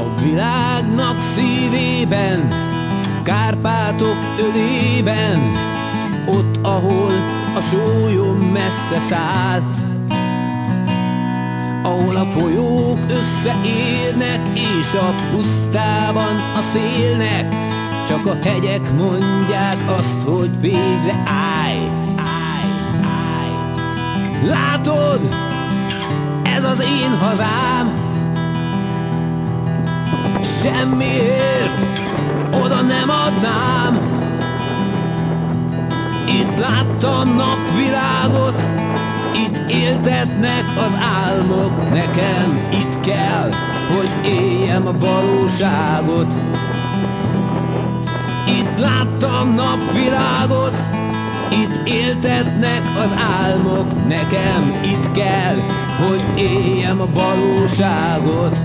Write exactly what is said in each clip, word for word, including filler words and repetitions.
A világnak szívében, Kárpátok ölében, ott, ahol a sólyom messze száll, ahol a folyók összeérnek, és a pusztában a szélnek csak a hegyek mondják azt, hogy végre állj, állj, állj. Látod, ez az én hazám, semmiért oda nem adnám. Itt láttam napvilágot, itt éltetnek az álmok, nekem itt kell, hogy éljem a valóságot. Itt láttam napvilágot, itt éltetnek az álmok, nekem itt kell, hogy éljem a valóságot.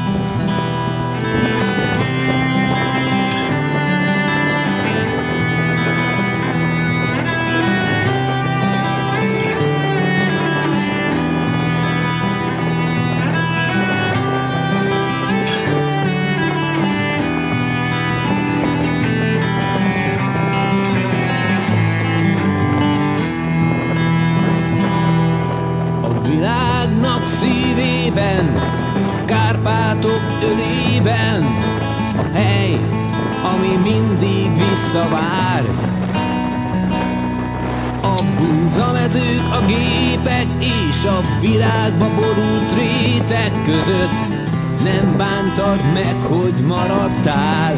Világnak szívében, Kárpátok ölében, a hely, ami mindig visszavár. A búzamezők, a gépek és a virágba borult rétek között nem bántad meg, hogy maradtál.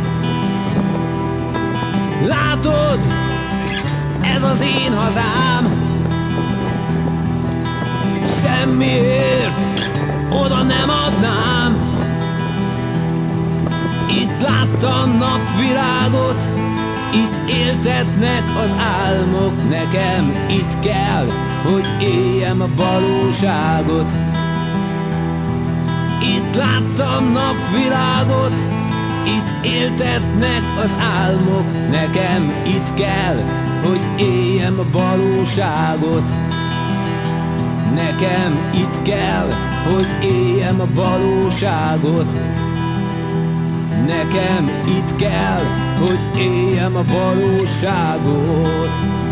Látod, ez az én hazám, semmiért oda nem adnám. Itt láttam napvilágot, itt éltetnek az álmok, nekem itt kell, hogy éljem a valóságot. Itt láttam napvilágot, itt éltetnek az álmok, nekem itt kell, hogy éljem a valóságot. Nekem itt kell, hogy éljem a valóságot. Nekem itt kell, hogy éljem a valóságot.